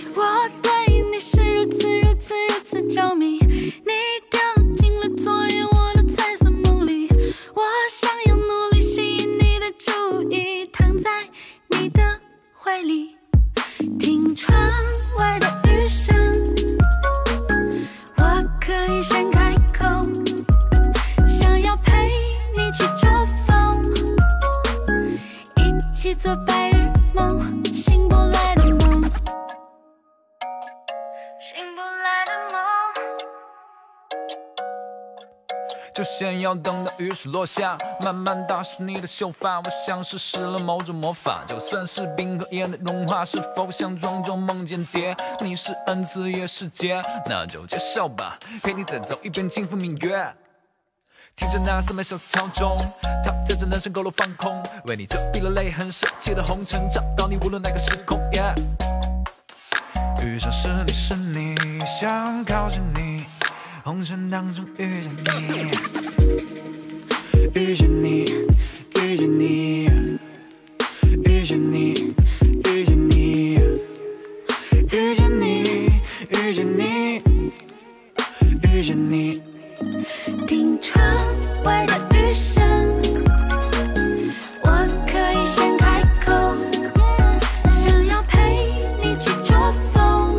我对你是如此如此如此着迷，你掉进了昨夜我的彩色梦里，我想要努力吸引你的注意，躺在你的怀里，听窗外的雨声，我可以先开口，想要陪你去捉风，一起做白日梦，醒不来的梦，醒不来的梦。 就先要等到雨水落下，慢慢打湿你的秀发，我像实施了某种魔法。就算是冰和眼的融化，是否像庄中梦间蝶？你是恩赐也是劫，那就接受吧，陪你再走一遍清风明月。听着那300小时敲钟，它在这人生勾勒放空，为你遮蔽了泪痕，舍弃了红尘，找到你无论哪个时空。Yeah 遇上是你是你，想靠近你，红尘当中遇见你，遇见你，遇见你，遇见你，遇见你，遇见你，遇见你，遇见你。 听窗外的雨声，我可以先开口，想要陪你去捉风，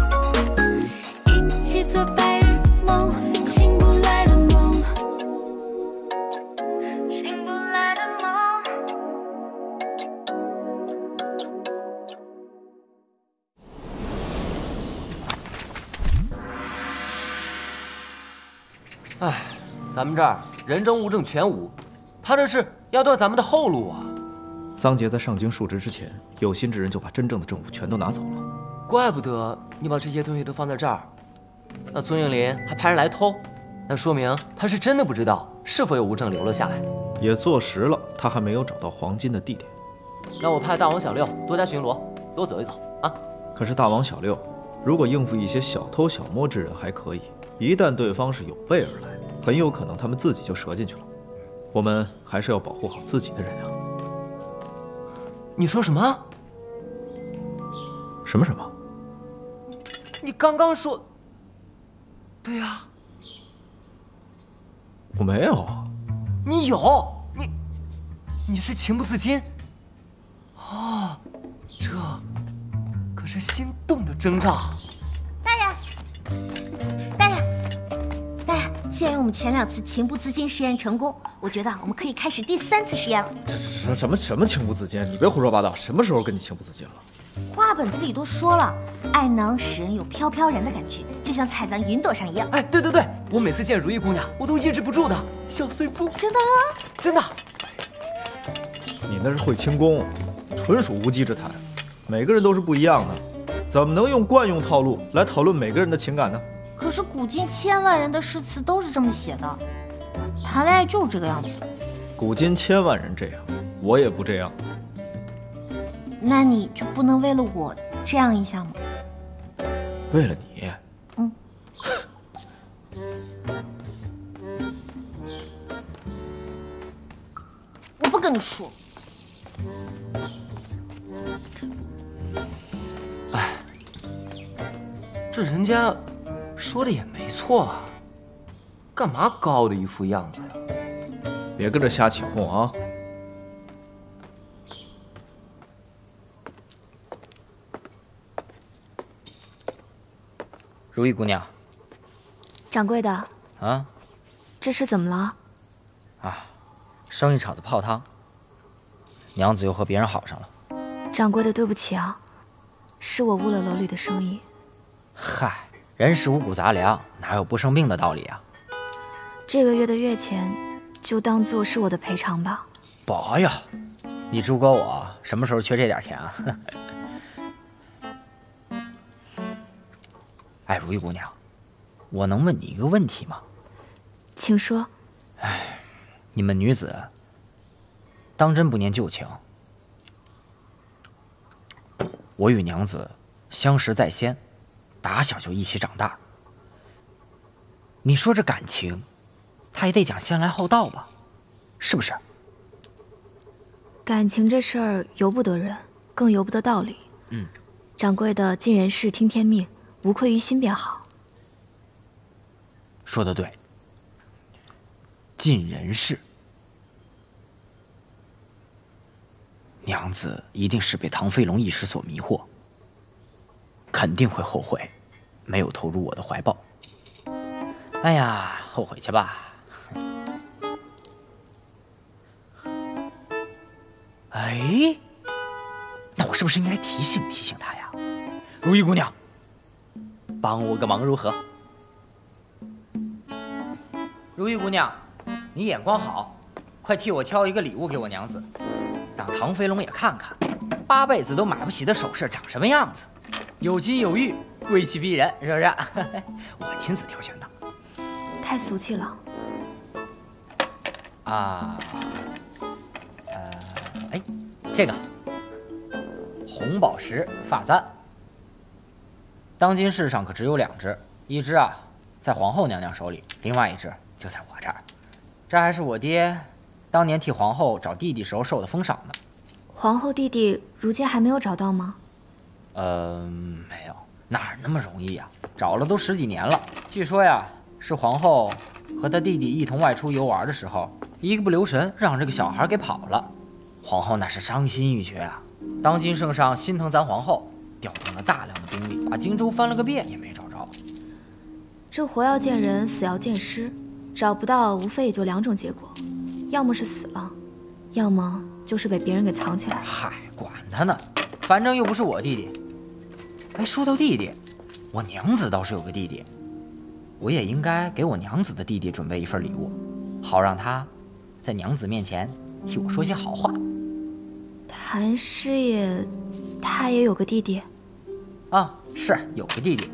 一起做白日梦，醒不来的梦，醒不来的梦。 哎，咱们这儿人证物证全无，他这是要断咱们的后路啊！ 桑杰在上京述职之前，有心之人就把真正的证物全都拿走了。 怪不得你把这些东西都放在这儿，那宗应林还派人来偷，那说明他是真的不知道是否有物证留了下来。 也坐实了，他还没有找到黄金的地点。 那我派大王小六多加巡逻，多走一走啊！ 可是大王小六，如果应付一些小偷小摸之人还可以，一旦对方是有备而来，很有可能他们自己就折进去了。我们还是要保护好自己的人啊！ 你说什么？ 什么什么？ 你刚刚说……对呀， 我没有。 你有，你是情不自禁。哦，这可是心动的征兆。 大人，大人，大人！既然我们前2次情不自禁实验成功，我觉得我们可以开始第3次实验了。 这什么情不自禁？你别胡说八道！什么时候跟你情不自禁了？ 话本子里都说了，爱能使人有飘飘然的感觉，就像踩在云朵上一样。 哎，对对对，我每次见如意姑娘，我都抑制不住的小碎步。 真的吗？ 真的。 你那是会轻功，纯属无稽之谈。每个人都是不一样的，怎么能用惯用套路来讨论每个人的情感呢？ 可是古今千万人的诗词都是这么写的，谈恋爱就是这个样子。 古今千万人这样，我也不这样。 那你就不能为了我这样一下吗？ 为了你？ 嗯。我不跟你说。 哎，这人家说的也没错啊，干嘛高傲的一副样子呀？ 别跟着瞎起哄啊！ 如意姑娘， 掌柜的啊， 这是怎么了？ 啊，生意场子泡汤，娘子又和别人好上了。 掌柜的，对不起啊，是我误了楼里的生意。 嗨，人是五谷杂粮，哪有不生病的道理啊？ 这个月的月钱就当做是我的赔偿吧。 保呀，你诸葛我什么时候缺这点钱啊？哎，如意姑娘，我能问你一个问题吗？ 请说。 哎，你们女子当真不念旧情？我与娘子相识在先，打小就一起长大。你说这感情，他也得讲先来后到吧，是不是？ 感情这事儿由不得人，更由不得道理。 掌柜的尽人事听天命，无愧于心便好。 说得对，尽人事。娘子一定是被唐飞龙一时所迷惑，肯定会后悔没有投入我的怀抱。哎呀，后悔去吧。哎，那我是不是应该提醒提醒她呀？如意姑娘，帮我个忙如何？如意姑娘，你眼光好，快替我挑一个礼物给我娘子，让唐飞龙也看看8辈子都买不起的首饰长什么样子，有金有玉，贵气逼人，是不是？我亲自挑选的。 太俗气了。 啊，哎，这个红宝石发簪，当今世上可只有2只，一只啊在皇后娘娘手里，另外一只就在我这儿。这还是我爹当年替皇后找弟弟时候受的封赏呢。 皇后弟弟如今还没有找到吗？ 没有，哪儿那么容易呀？找了都10几年了。据说呀，是皇后和她弟弟一同外出游玩的时候，一个不留神让这个小孩给跑了。皇后那是伤心欲绝啊！当今圣上心疼咱皇后，调动了大量的兵力，把荆州翻了个遍也没找着。 这活要见人，死要见尸，找不到无非也就2种结果，要么是死了，要么就是被别人给藏起来了。 嗨，管他呢，反正又不是我弟弟。哎，说到弟弟，我娘子倒是有个弟弟，我也应该给我娘子的弟弟准备一份礼物，好让他在娘子面前替我说些好话。 谭师爷，他也有个弟弟。 啊，是有个弟弟。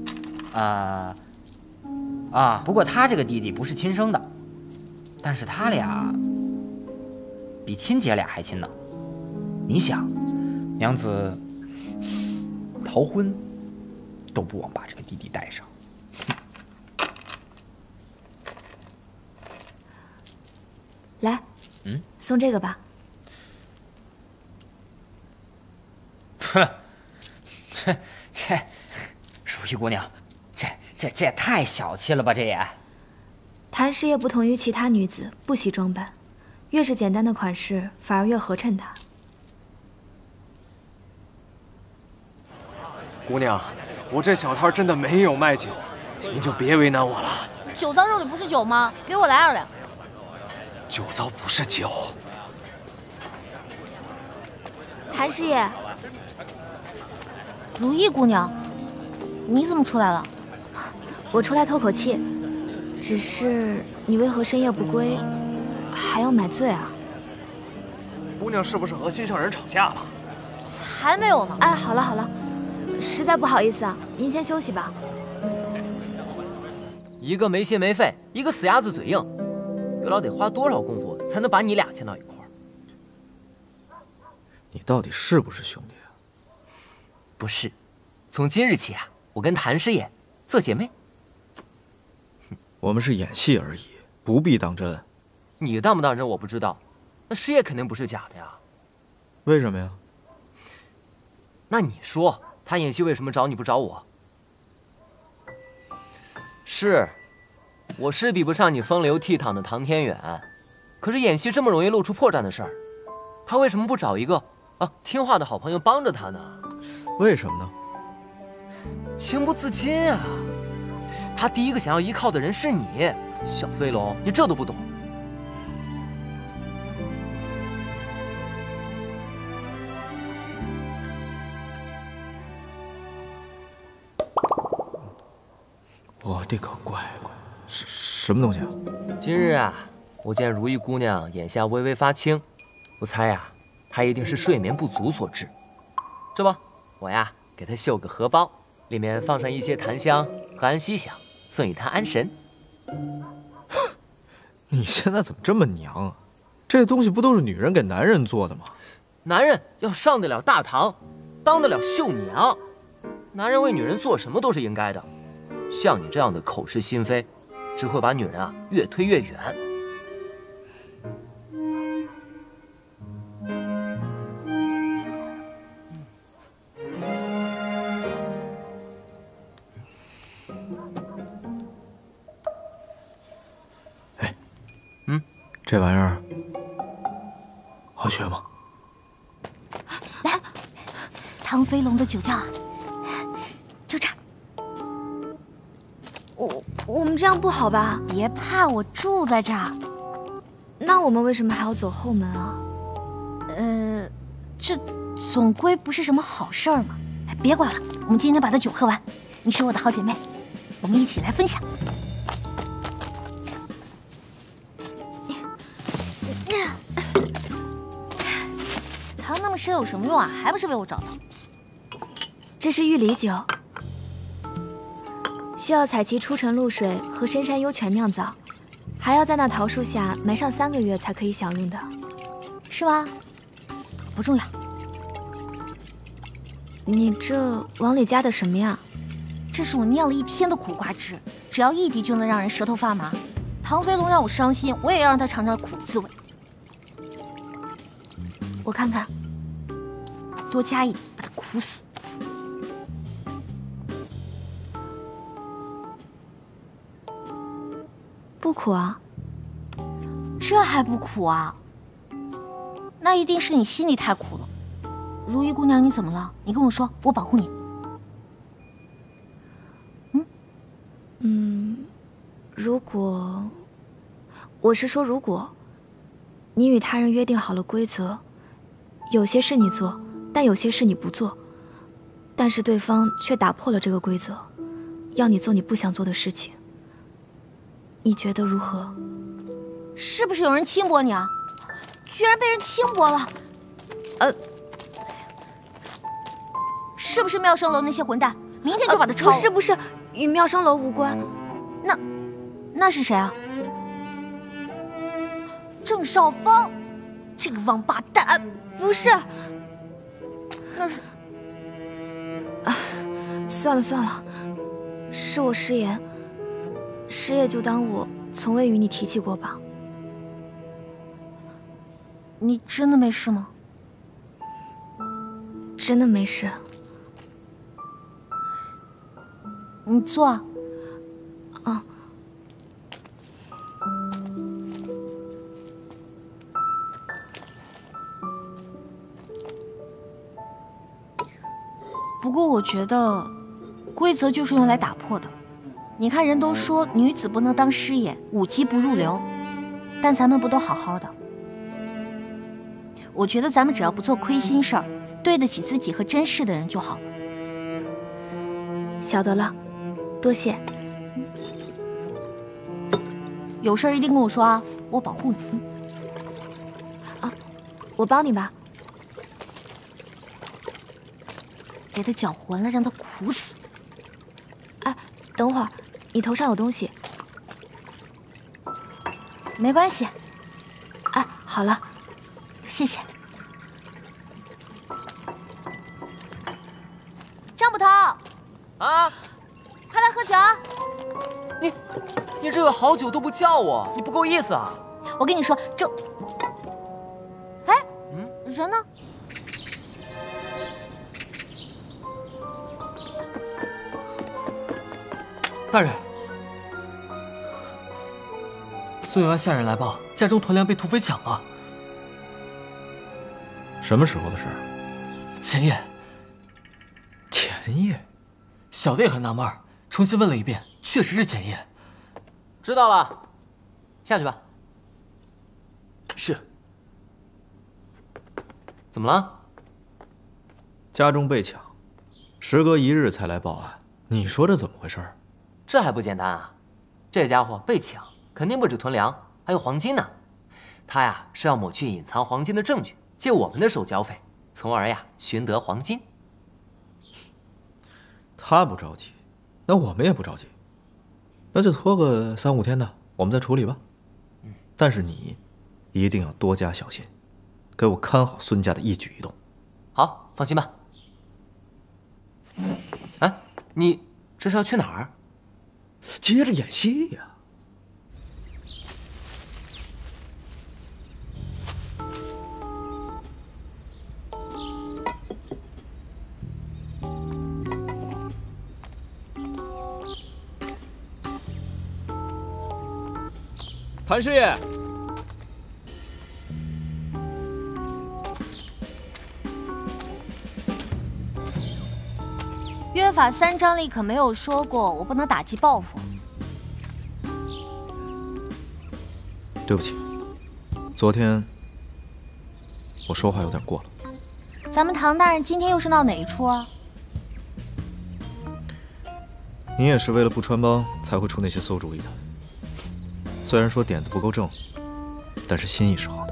不过他这个弟弟不是亲生的，但是他俩比亲姐俩还亲呢。你想，娘子逃婚都不忘把这个弟弟带上。 来，送这个吧。 哼，这如意姑娘，这也太小气了吧！这也。 谭师爷不同于其他女子，不惜装扮，越是简单的款式，反而越合衬她。 姑娘，我这小摊真的没有卖酒，您就别为难我了。 酒糟肉里不是酒吗？给我来2两。 酒糟不是酒。 谭师爷，如意姑娘，你怎么出来了？ 我出来透口气，只是你为何深夜不归，还要买醉啊？ 姑娘是不是和心上人吵架了？ 才没有呢。 哎，好了好了，实在不好意思啊，您先休息吧。 一个没心没肺，一个死鸭子嘴硬，月老得花多少功夫才能把你俩牵到一块儿？ 你到底是不是兄弟啊？ 不是，从今日起啊，我跟谭师爷做姐妹。 我们是演戏而已，不必当真。 你当不当真我不知道，那师爷肯定不是假的呀。 为什么呀？ 那你说他演戏为什么找你不找我？是，我是比不上你风流倜傥的唐天远，可是演戏这么容易露出破绽的事儿，他为什么不找一个听话的好朋友帮着他呢？ 为什么呢？ 情不自禁啊！他第一个想要依靠的人是你，小飞龙，你这都不懂。 我的个乖乖，什么东西啊？ 今日啊，我见如意姑娘眼下微微发青，我猜呀，她一定是睡眠不足所致。这不，我呀给她绣个荷包，里面放上一些檀香和安息香，送与她安神。 你现在怎么这么娘啊？这东西不都是女人给男人做的吗？ 男人要上得了大堂，当得了绣娘，男人为女人做什么都是应该的。像你这样的口是心非，只会把女人啊越推越远。 这玩意儿好学吗？ 来，唐飞龙的酒窖啊，就这儿。 我们这样不好吧？ 别怕，我住在这儿。 那我们为什么还要走后门啊？ 这总归不是什么好事儿嘛。哎，别管了，我们今天把这酒喝完。你是我的好姐妹，我们一起来分享。藏那么深有什么用啊？还不是被我找到。 这是玉梨酒，需要采集出尘露水和深山幽泉酿造，还要在那桃树下埋上3个月才可以享用的， 是吗？不重要。 你这往里加的什么呀？ 这是我酿了1天的苦瓜汁，只要1滴就能让人舌头发麻。唐飞龙让我伤心，我也要让他尝尝苦的滋味。 我看看， 多加一点，把他苦死。 不苦啊？ 这还不苦啊？那一定是你心里太苦了。如意姑娘，你怎么了？你跟我说，我保护你。 如果，我是说如果，你与他人约定好了规则，有些事你做，但有些事你不做，但是对方却打破了这个规则，要你做你不想做的事情，你觉得如何？ 是不是有人轻薄你啊？居然被人轻薄了！是不是妙声楼那些混蛋？明天就把他抄了。 不是，与妙声楼无关。 那是谁啊？郑少峰，这个王八蛋！ 不是， 那是…… 算了，是我失言，失业就当我从未与你提起过吧。 你真的没事吗？ 真的没事。 你坐啊。不过我觉得，规则就是用来打破的。你看，人都说女子不能当师爷，5级不入流，但咱们不都好好的？我觉得咱们只要不做亏心事儿，对得起自己和珍视的人就好了。 晓得了，多谢。 有事儿一定跟我说啊，我保护你。 我帮你吧。 给他搅浑了，让他苦死。 哎，等会儿，你头上有东西。 没关系。 哎，好了， 谢谢。张捕头， 啊， 快来喝酒啊！ 你这有好久都不叫我，你不够意思啊！ 我跟你说，哎，人呢？ 大人，苏有安下人来报，家中囤粮被土匪抢了。 什么时候的事？ 前夜。 前夜？ 小的也很纳闷，重新问了一遍，确实是前夜。知道了，下去吧。 是。 怎么了？ 家中被抢，时隔1日才来报案，你说这怎么回事？ 这还不简单啊！这家伙被抢，肯定不止囤粮，还有黄金呢。他呀是要抹去隐藏黄金的证据，借我们的手交费，从而呀寻得黄金。 他不着急，那我们也不着急，那就拖个3、5天的，我们再处理吧。但是你一定要多加小心，给我看好孙家的一举一动。 好，放心吧。哎，你这是要去哪儿？ 接着演戏呀。 谭师爷， 约法3章里可没有说过我不能打击报复。 对不起，昨天我说话有点过了。 咱们唐大人今天又是闹哪一出啊？ 你也是为了不穿帮才会出那些馊主意的。虽然说点子不够正，但是心意是好的。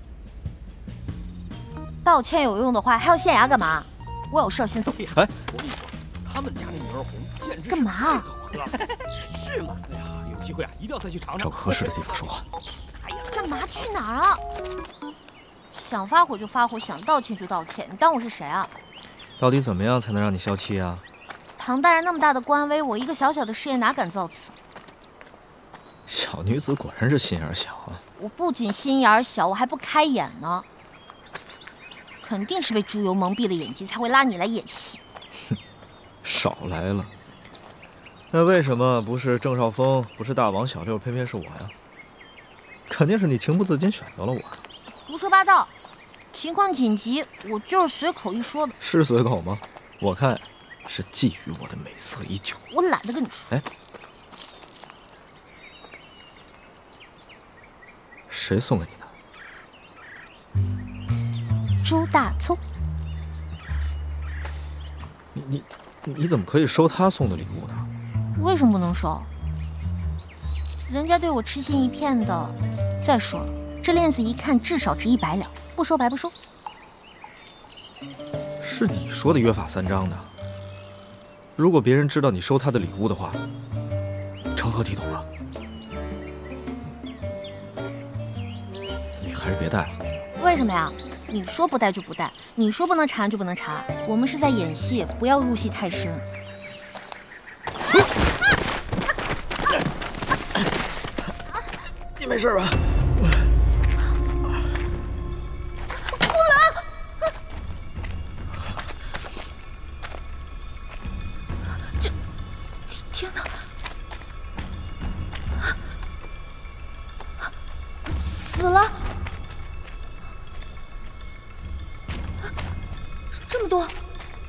道歉有用的话，还要县衙干嘛？我有事先走。 哎， 我跟你说，他们家那女儿红简直干嘛啊？ 太好喝了，是吗？哎呀，有机会啊，一定要再去尝尝。 找个合适的地方说话。 干嘛？去哪儿啊？想发火就发火，想道歉就道歉，你当我是谁啊？ 到底怎么样才能让你消气啊？ 唐大人那么大的官威，我一个小小的事业哪敢造次？ 小女子果然是心眼小啊！ 我不仅心眼小，我还不开眼呢。肯定是被猪油蒙蔽了眼睛，才会拉你来演戏。 哼，少来了。那为什么不是郑少峰，不是大王小六，偏偏是我呀？肯定是你情不自禁选择了我。 胡说八道！情况紧急，我就是随口一说的。 是随口吗？我看是觊觎我的美色已久。 我懒得跟你说。 哎，谁送给你的？ 朱大聪。 你怎么可以收他送的礼物呢？ 为什么不能收？人家对我痴心一片的。再说了，这链子一看至少值100两，不收白不收。 是你说的约法3章的。如果别人知道你收他的礼物的话，成何体统啊？你还是别带了。 为什么呀？你说不带就不带，你说不能查就不能查。我们是在演戏，不要入戏太深。 你没事吧？ 天哪！死了！这么多，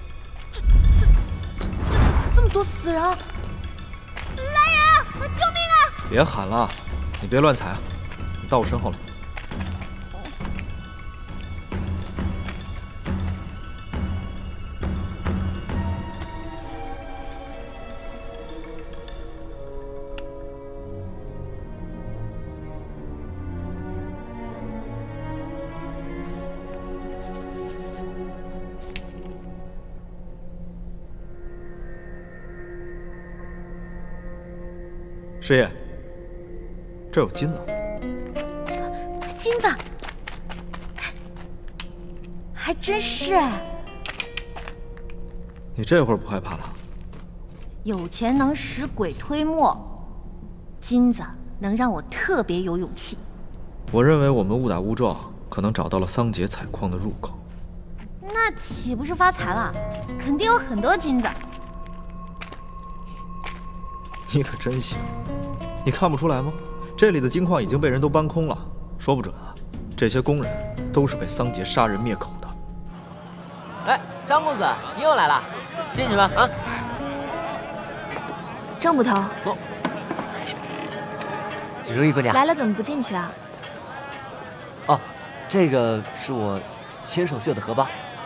这么多死人！来人！救命啊！ 别喊了，你别乱踩啊！你到我身后来。师爷，这有金子。 金子，还真是哎。 你这会儿不害怕了？ 有钱能使鬼推磨，金子能让我特别有勇气。 我认为我们误打误撞，可能找到了桑杰采矿的入口。 那岂不是发财了？肯定有很多金子。 你可真行，你看不出来吗？这里的金矿已经被人都搬空了，说不准啊，这些工人都是被桑杰杀人灭口的。 哎，张公子，你又来了，进去吧啊！ 郑捕头， 如意姑娘来了，怎么不进去啊？ 哦，这个是我亲手绣的荷包。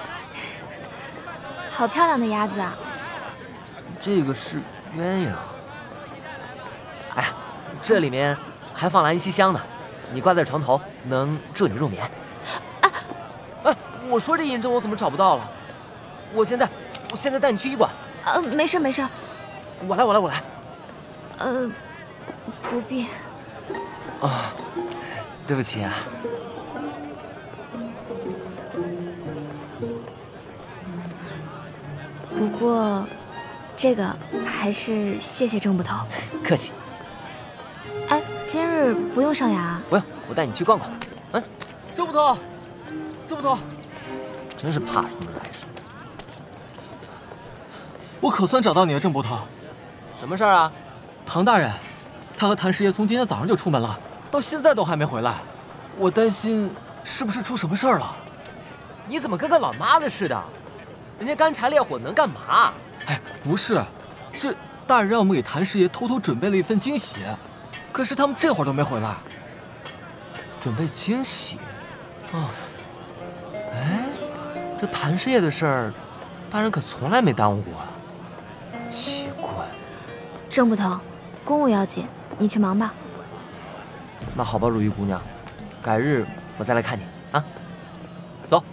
好漂亮的鸭子啊！ 这个是鸳鸯。哎呀，这里面还放了安息香呢，你挂在床头能助你入眠。哎，我说这银针我怎么找不到了？我现在带你去医馆。 没事没事。 我来。 不必。 哦，对不起啊。 不过，这个还是谢谢郑捕头。 客气。 哎，今日不用上衙。 不用，我带你去逛逛。嗯，郑捕头，真是怕什么来什么。 我可算找到你了，郑捕头。 什么事儿啊？ 唐大人，他和谭师爷从今天早上就出门了，到现在都还没回来。我担心是不是出什么事儿了？ 你怎么跟个老妈子似的？人家干柴烈火能干嘛？ 哎， 不是，是大人让我们给谭师爷偷偷准备了一份惊喜，可是他们这会儿都没回来。 准备惊喜？哦，哎，这谭师爷的事儿，大人可从来没耽误过啊。奇怪。 郑捕头，公务要紧，你去忙吧。 那好吧，如意姑娘，改日我再来看你啊。走。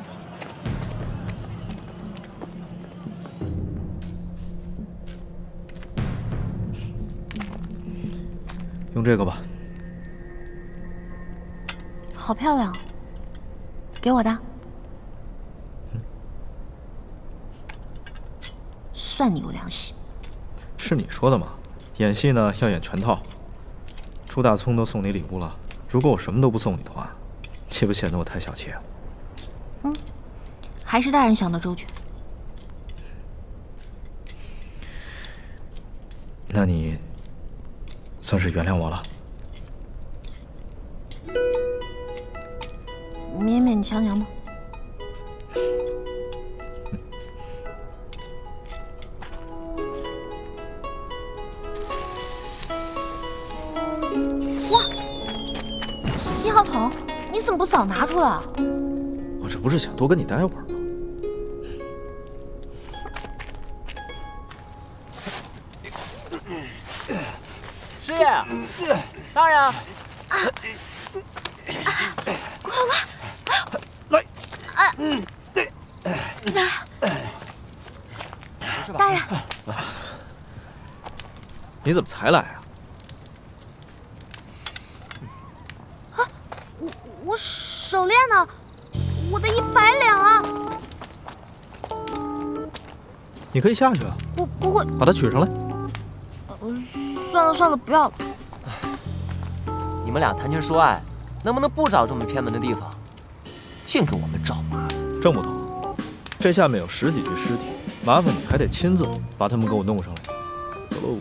用这个吧。 好漂亮，给我的。算你有良心。 是你说的嘛？演戏呢要演全套。朱大聪都送你礼物了，如果我什么都不送你的话，岂不显得我太小气啊？ 还是大人想得周全。 那你算是原谅我了。 勉勉强强吧。哇，信号筒，你怎么不早拿出来？ 我这不是想多跟你待会儿吗？ 师爷，大人， 来， 大人， 你怎么才来啊？ 我手链呢？我的100两啊！ 你可以下去啊。 我不会， 把它取上来。 算了，不要了。 你们俩谈情说爱，能不能不找这么偏门的地方？净给我们找麻烦。 郑捕头，这下面有10几具尸体，麻烦你还得亲自把他们给我弄上来。走喽。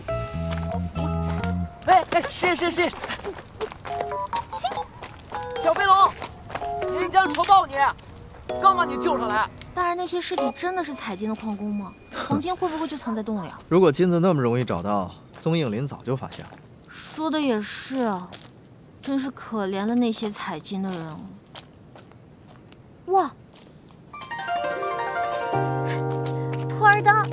哎，是，小飞龙，银江仇报你，刚把你救上来。 大人，那些尸体真的是采金的矿工吗？黄金会不会就藏在洞里啊？ 如果金子那么容易找到，宗应林早就发现了。 说的也是啊，真是可怜了那些采金的人。哇，兔儿灯，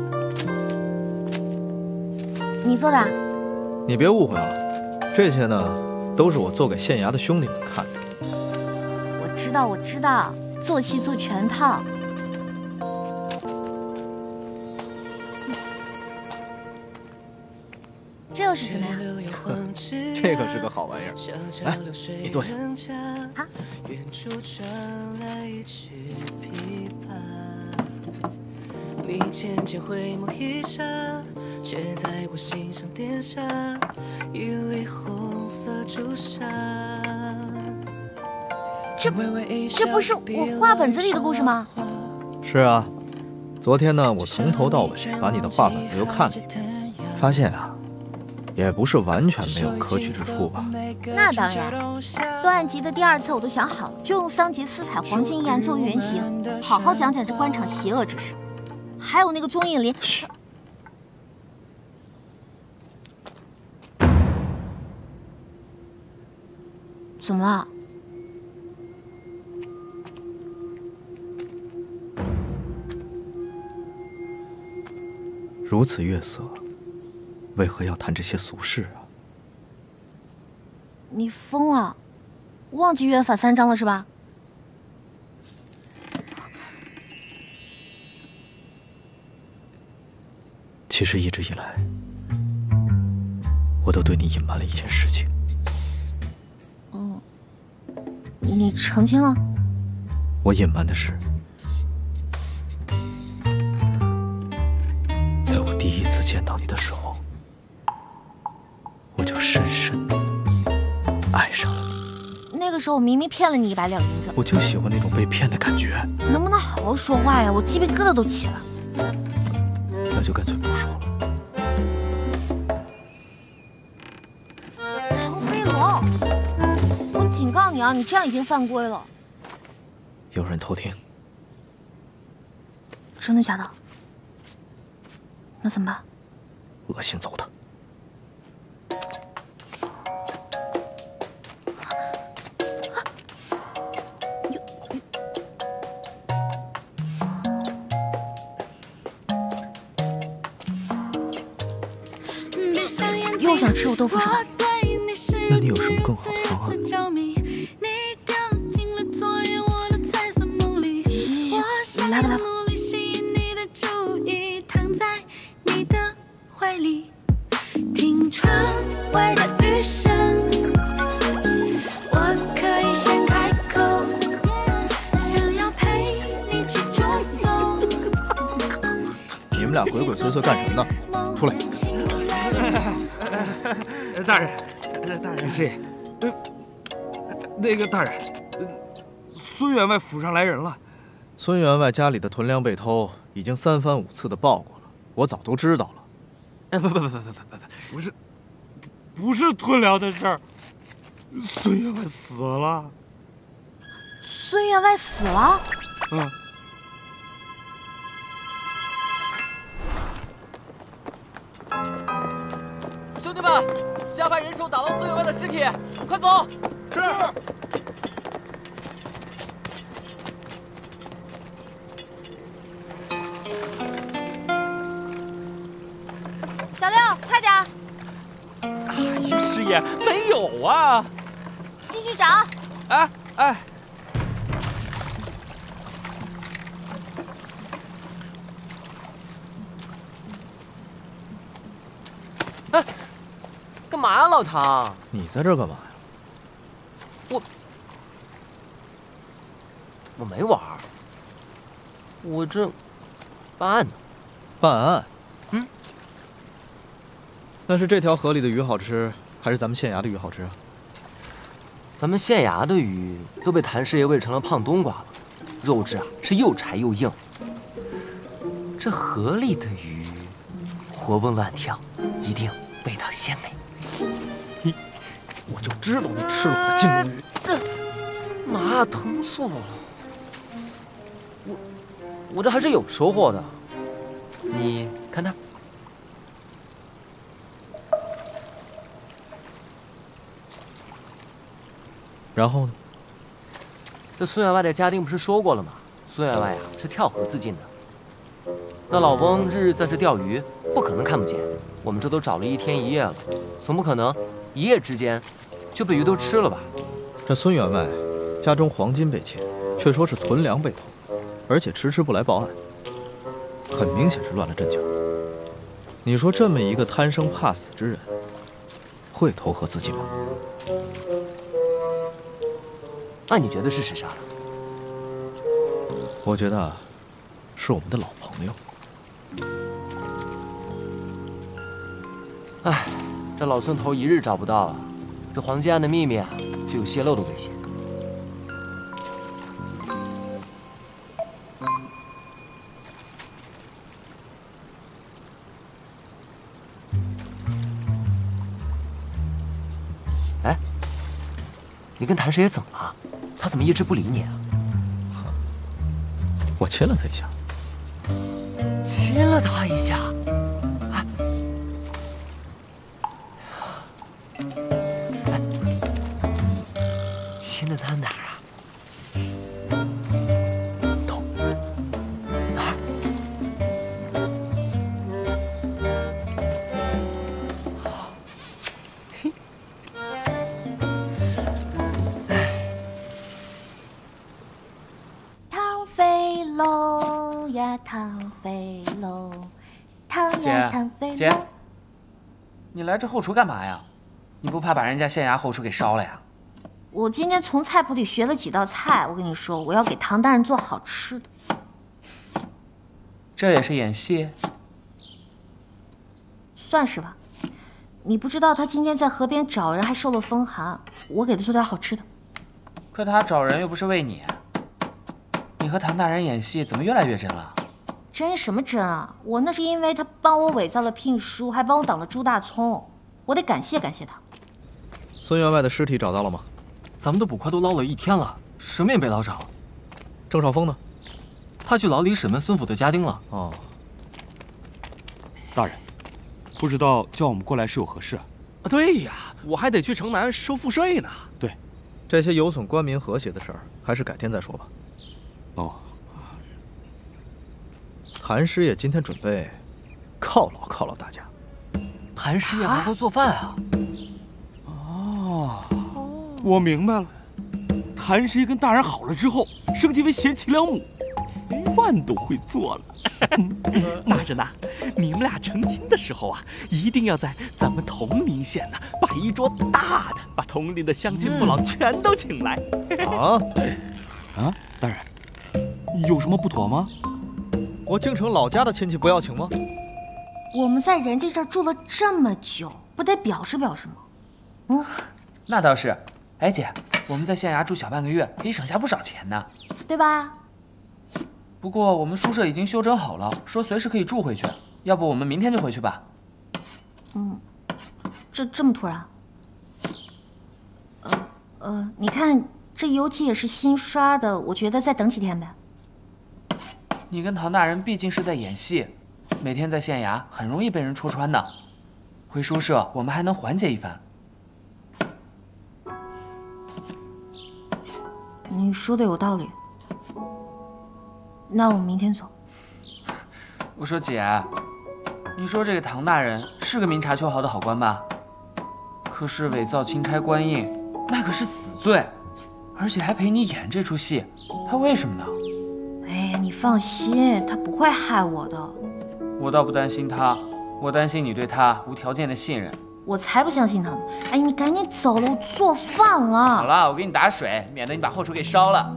你做的啊？ 你别误会啊，这些呢都是我做给县衙的兄弟们看的。 我知道，做戏做全套。这又是什么呀？ 这可是个好玩意儿。来，你坐下。 好。 你渐渐回眸一笑，却在我心上点下一粒红色朱砂。 这不是我画本子里的故事吗？ 是啊，昨天呢，我从头到尾把你的画本子又看了，发现啊，也不是完全没有可取之处吧？ 那当然，段案集的第2册我都想好了，就用桑杰私采黄金一案作为原型，好好讲讲这官场邪恶之事。还有那个宗应林， 嘘， 怎么了？ 如此月色，为何要谈这些俗事啊？ 你疯了？忘记约法3章了是吧？ 其实一直以来，我都对你隐瞒了一件事情。 你成亲了？ 我隐瞒的是，在我第1次见到你的时候，我就深深地爱上了你。 那个时候我明明骗了你100两银子， 我就喜欢那种被骗的感觉。 能不能好好说话呀？我鸡皮疙瘩都起了。 那就干脆不说了。 唐飞龙，我警告你啊，你这样已经犯规了。 有人偷听。 真的假的？ 那怎么办？ 恶心走他！ 又想吃我豆腐是吧？ 那你有什么更好的方案？ 来吧来吧。 听窗外的雨声，我可以先开口，想要陪你去捉风。 你们俩鬼鬼祟祟干什么呢？出来！ 大人，师爷，那个大人，孙员外府上来人了。 孙员外家里的囤粮被偷，已经3番5次的报过了，我早都知道了。 哎，不是囤粮的事儿，孙员外死了。 孙员外死了？ 嗯。 兄弟们，加派人手打捞孙员外的尸体，快走！ 是。 小六，快点！ 哎，师爷没有啊！ 继续找。 哎。 哎，干嘛呀，老唐？ 你在这儿干嘛呀？ 我没玩，我这办案呢。 办案？ 嗯。 那是这条河里的鱼好吃，还是咱们县衙的鱼好吃啊？ 咱们县衙的鱼都被谭师爷喂成了胖冬瓜了，肉质啊是又柴又硬。这河里的鱼活蹦乱跳，一定味道鲜美。 我就知道你吃了我的金龙鱼。 这妈疼死我了！我这还是有收获的。你看那。 然后呢？ 这孙员外的家丁不是说过了吗？孙员外呀是跳河自尽的。那老翁日日在这钓鱼，不可能看不见。我们这都找了1天1夜了，总不可能一夜之间就被鱼都吃了吧？ 这孙员外家中黄金被窃，却说是囤粮被偷，而且迟迟不来报案，很明显是乱了阵脚。你说这么一个贪生怕死之人，会投河自尽吗？ 那你觉得是谁杀的？ 我觉得是我们的老朋友。 哎，这老孙头一日找不到啊，这黄金案的秘密啊就有泄露的危险。哎，你跟谭师爷怎么了？他怎么一直不理你啊？ 我亲了他一下。 亲了他一下？亲了他哪儿啊？头哪儿？ 唐飞龙呀，唐飞龙，唐呀唐飞龙。 姐，你来这后厨干嘛呀？你不怕把人家县衙后厨给烧了呀？ 我今天从菜谱里学了几道菜，我跟你说，我要给唐大人做好吃的。 这也是演戏？ 算是吧。你不知道他今天在河边找人，还受了风寒，我给他做点好吃的。 可他找人又不是为你，你和唐大人演戏怎么越来越真了？ 真什么真啊！我那是因为他帮我伪造了聘书，还帮我挡了朱大葱，我得感谢感谢他。 孙员外的尸体找到了吗？ 咱们的捕快都捞了1天了，什么也没捞着。 郑少峰呢？ 他去牢里审问孙府的家丁了。 哦， 大人，不知道叫我们过来是有何事啊？ 对呀，我还得去城南收赋税呢。 对， 这些有损官民和谐的事儿，还是改天再说吧。 哦， 谭师爷今天准备犒劳大家。 谭师爷还会做饭啊？ 哦，我明白了。谭师爷跟大人好了之后，升级为贤妻良母，饭都会做了。 大人呐，你们俩成亲的时候啊，一定要在咱们铜陵县呢摆一桌大的，把铜陵的乡亲父老全都请来。 大人，有什么不妥吗？ 我京城老家的亲戚不要请吗？ 我们在人家这儿住了这么久，不得表示表示吗？ 那倒是。哎姐，我们在县衙住小半个月，可以省下不少钱呢， 对吧？ 不过我们宿舍已经修整好了，说随时可以住回去。要不我们明天就回去吧？ 这么突然？你看这油漆也是新刷的，我觉得再等几天呗。 你跟唐大人毕竟是在演戏，每天在县衙很容易被人戳穿的。回宿舍我们还能缓解一番。 你说的有道理。那我明天走。 我说姐，你说这个唐大人是个明察秋毫的好官吧？可是伪造钦差官印，那可是死罪，而且还陪你演这出戏，他为什么呢？ 哎呀，你放心，他不会害我的。 我倒不担心他，我担心你对他无条件的信任。 我才不相信他呢！哎，你赶紧走了，我做饭了。 好了，我给你打水，免得你把后厨给烧了。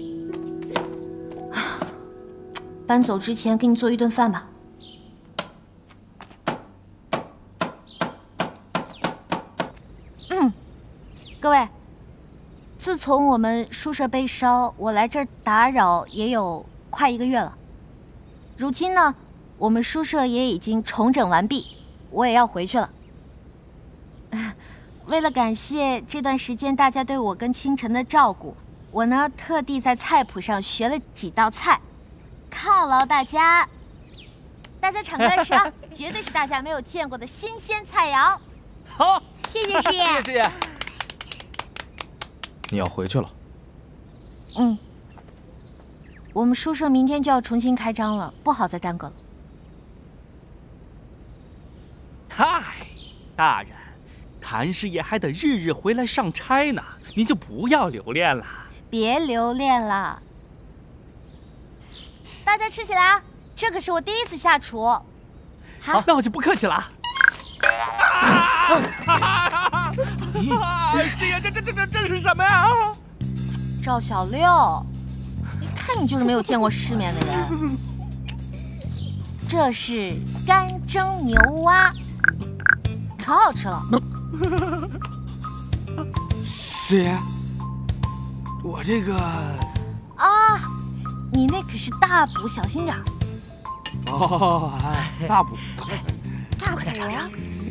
搬走之前给你做一顿饭吧。各位，自从我们宿舍被烧，我来这儿打扰也有快1个月了。如今呢，我们宿舍也已经重整完毕，我也要回去了。为了感谢这段时间大家对我跟清晨的照顾，我呢特地在菜谱上学了几道菜，犒劳大家。大家敞开来吃啊，绝对是大家没有见过的新鲜菜肴。 好， 谢谢师爷。 谢谢师爷。 你要回去了？ 我们宿舍明天就要重新开张了，不好再耽搁了。 嗨，大人，谭师爷还得日日回来上差呢，您就不要留恋了。 别留恋了，大家吃起来啊！这可是我第一次下厨。 好，那我就不客气了。师爷，这是什么呀？ 赵小六，一看你就是没有见过世面的人。这是干蒸牛蛙，可好吃了。 师爷，我这个啊，你那可是大补，小心点。 大补。 大补啊！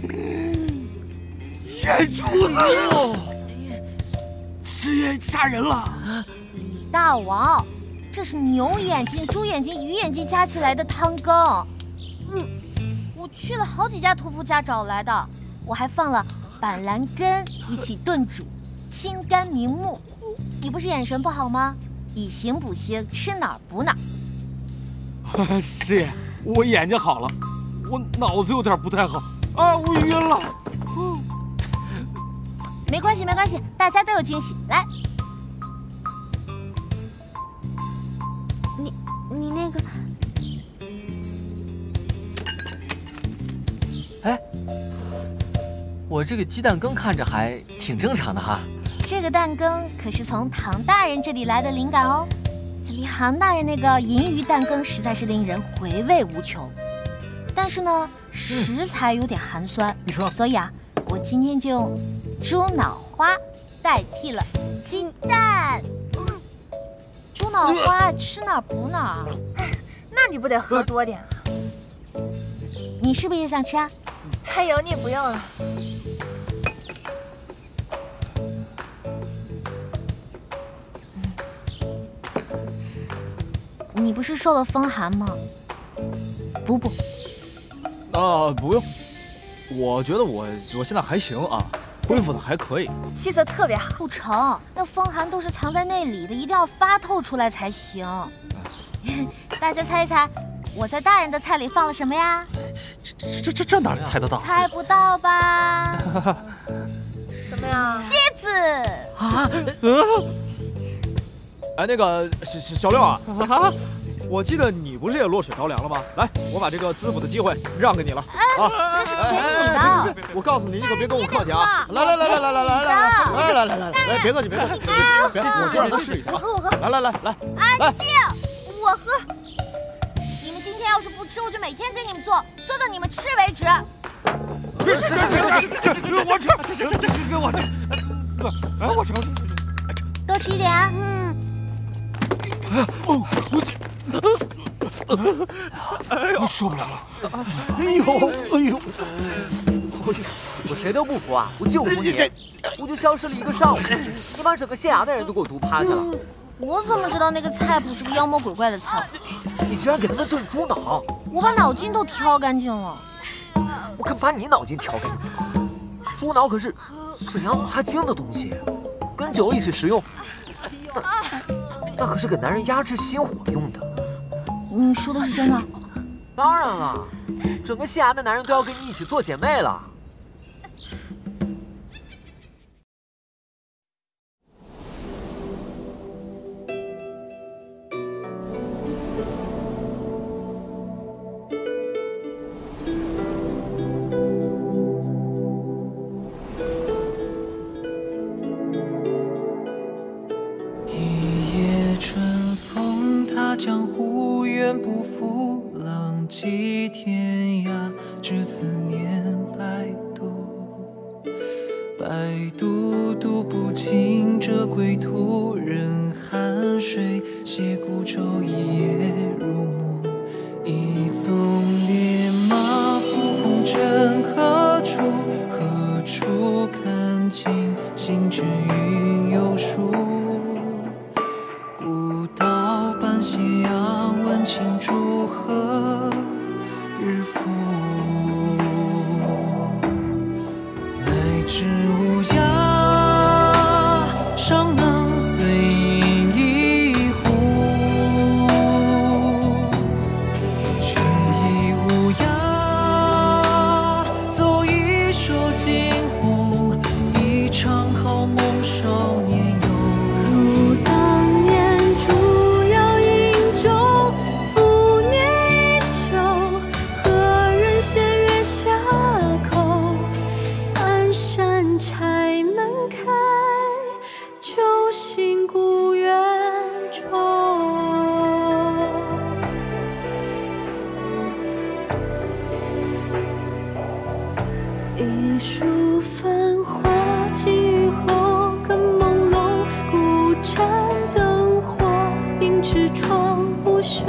眼珠子！师爷杀人了！ 李大王，这是牛眼睛、猪眼睛、鱼眼睛加起来的汤羹。我去了好几家屠夫家找来的，我还放了板蓝根一起炖煮，清肝明目。你不是眼神不好吗？以形补形，吃哪儿补哪儿。师爷，我眼睛好了，我脑子有点不太好啊，我晕了。 没关系，没关系，大家都有惊喜。来，你那个， 哎，我这个鸡蛋羹看着还挺正常的哈。 这个蛋羹可是从唐大人这里来的灵感哦。咱们唐大人那个银鱼蛋羹实在是令人回味无穷，但是呢，食材有点寒酸。 你说， 所以啊，我今天就用猪脑花代替了鸡蛋。猪脑花吃哪儿补哪儿。 那你不得喝多点啊？ 你是不是也想吃啊？ 还有你不用了。 你不是受了风寒吗？补补。 不用，我觉得我现在还行啊，恢复的还可以， 气色特别好。 不成，那风寒都是藏在内里的，一定要发透出来才行。大家猜一猜，我在大人的菜里放了什么呀？ 这哪猜得到？ 猜不到吧？ 什么呀？ 蝎子啊！ 哎，那个小六啊，我记得你不是也落水着凉了吗？来，我把这个滋补的机会让给你了啊！ 这是给你的。 我告诉你，你可别跟我客气啊！来，别客气，别，我就让他试一下。 我喝。 来， 安静，我喝。你们今天要是不吃，我就每天给你们做到你们吃为止。 吃，我吃，给我吃，哎，我吃， 多吃一点啊。 哎呦，受不了了！ 哎呦！我谁都不服啊！我就服你！我就消失了1个上午，你把整个县衙的人都给我毒趴下了。 我怎么知道那个菜谱是个妖魔鬼怪的菜谱？ 你居然给他们炖猪脑！ 我把脑筋都挑干净了。 我可把你脑筋挑干净了。猪脑可是损阳滑精的东西，跟酒一起食用，那可是给男人压制心火用的。 你说的是真的？ 当然了，整个县衙的男人都要跟你一起做姐妹了。 江湖远不负，浪迹天涯，至此年百度。百度读不尽这归途，任汗水写孤舟，一夜入暮。一纵烈马赴红尘，何处看尽行至云有数。斜阳问青竹何日复？来至无涯，尚能醉饮一壶。去亦无涯，奏一首惊鸿，一场好梦少年游。如当年一树繁华，晴雨后更朦胧。孤盏灯火，映纸窗不朽。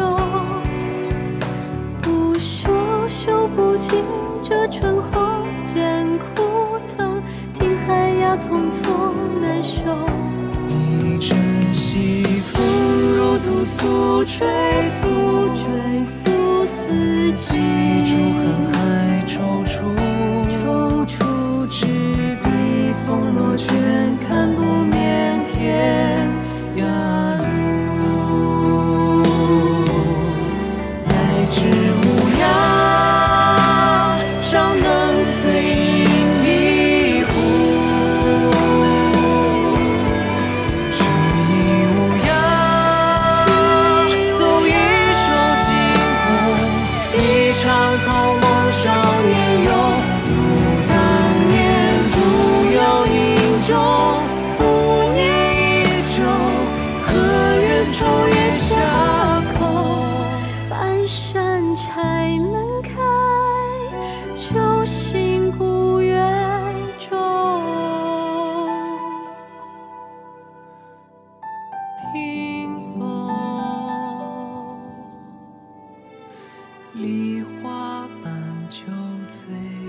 不朽，朽不尽这醇厚，艰苦等，听海呀匆匆难收。一阵西风如屠苏，追溯四季，竹恨海踌躇。执笔风落卷，看不眠天涯路。来至无涯，尚能醉饮一壶。去亦无涯，奏一首惊鸿，一场好梦少年游。中浮念依旧，何愿愁月下口？半扇柴门开，旧信古月中。听风，梨花伴酒醉。